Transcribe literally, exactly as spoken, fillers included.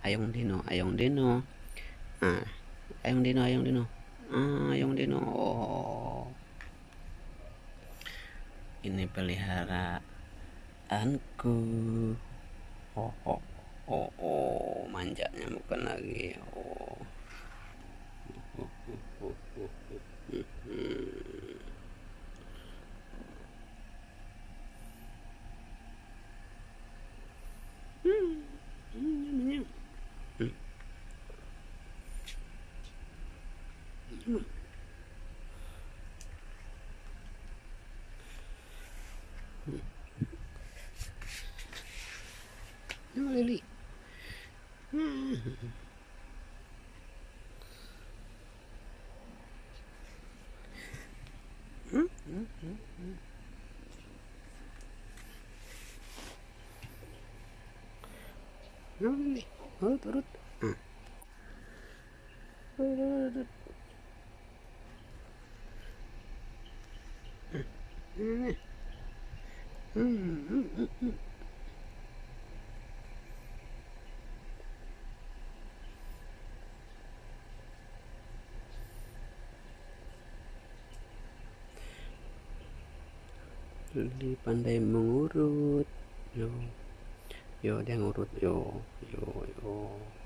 Ayong Dino, Ayong Dino. Ah, Ayong Dino, Ayong Dino. Ah, Ayong Dino. Oh. Ini peliharaanku. Oh, oh, oh, oh, manjanya bukan lagi. Oh. Oh, oh, oh, oh, oh. Hmm. Hmm. Hmm. Hmm. Hmm. Lili. Hmm. Hmm. Hmm. Hmm. Lili. Urut, urut. Hmm. Urut, urut. Hmm. Hmm. Hmm. Hmm. Lili pandai mengurut. Yo, yo dia ngurut yo, yo, yo.